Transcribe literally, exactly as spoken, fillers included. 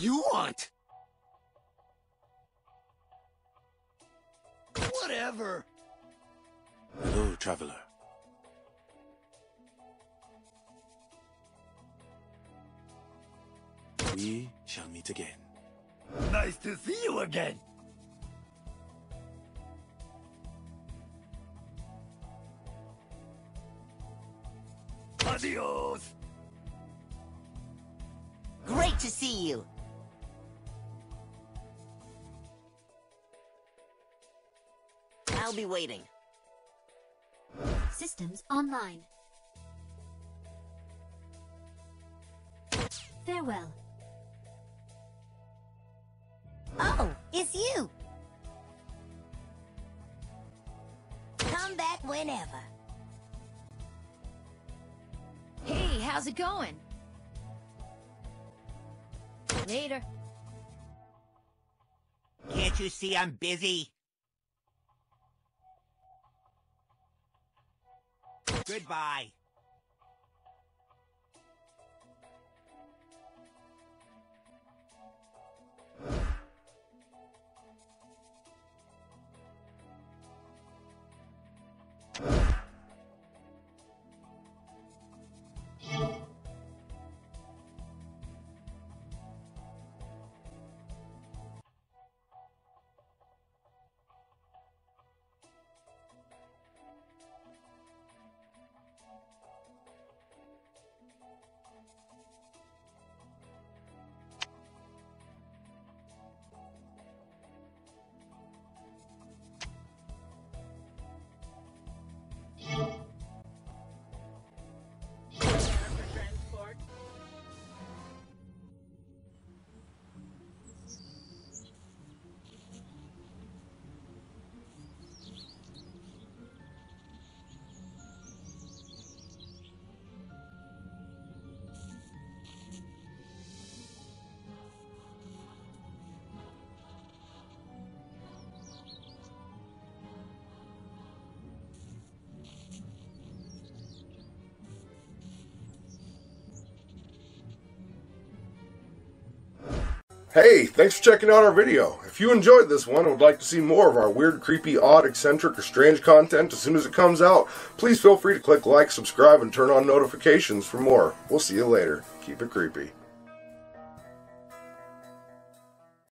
you want? Whatever. Hello, traveler. We shall meet again. Nice to see you again. Adios. Great to see you. I'll be waiting. Systems online. Farewell. Oh, it's you. Come back whenever. Hey, how's it going? Later. Can't you see I'm busy? Goodbye. Hey, thanks for checking out our video. If you enjoyed this one and would like to see more of our weird, creepy, odd, eccentric, or strange content as soon as it comes out, please feel free to click like, subscribe, and turn on notifications for more. We'll see you later. Keep it creepy.